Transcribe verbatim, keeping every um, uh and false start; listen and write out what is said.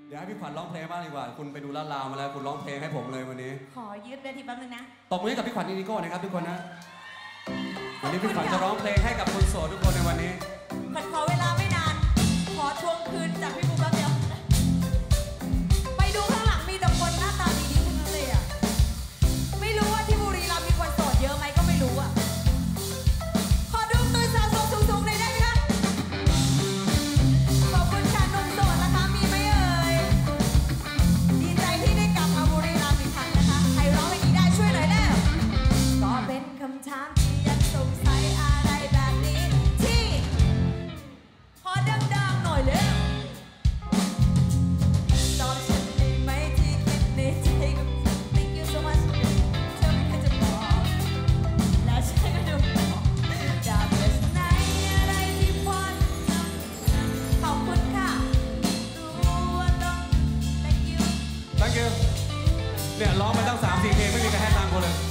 เดี๋ยวให้พี่ขวัญร้องเพลงบ้างดีกว่าคุณไปดูลาดราวมาแล้วคุณร้องเพลงให้ผมเลยวันนี้ขอยืดเวทีแป๊บนึงนะตบมือให้กับพี่ขวัญนิโก้นะครับทุกคนนะวันนี้พี่ขวัญจะร้องเพลงให้กับคนโสดทุกคนในวันนี้ขวัญขอเวลาไม่นานขอทวงคืนจากพี่บูแป๊บเดียวไปดูข้างหลังมีแต่คนหน้าตาดีๆทั้งนั้นเลยอ่ะไม่รู้ว่าที่บุรีรัมย์มีคนโสดเยอะไหมก็ไม่รู้อ่ะขอดูมือสาวโสดสูงๆเลยได้ไหมคะขอบคุณค่ะหนุ่มโสดนะคะมีไหมเอ่ยดีใจที่ได้กลับมาบุรีรัมย์อีกครั้งนะคะใครร้องเพลงนี้ได้ช่วยหน่อยแล้วก็เป็นคำถามที่ยังสงสัยอะไรแบบนี้ที่ขอดังๆหน่อยเลยตอบฉันได้ไหมที่คิดในใจกับ Thank you so much เธอไม่เคยจะบอกและฉันก็ดูบอกจากเรื่องไหนอะไรที่พอทำขอบคุณค่ะรู้ว่าต้อง Thank you Thank you เนี่ยร้องไปตั้งสามสี่เพลงไม่มีใครให้ตังค์กูเลย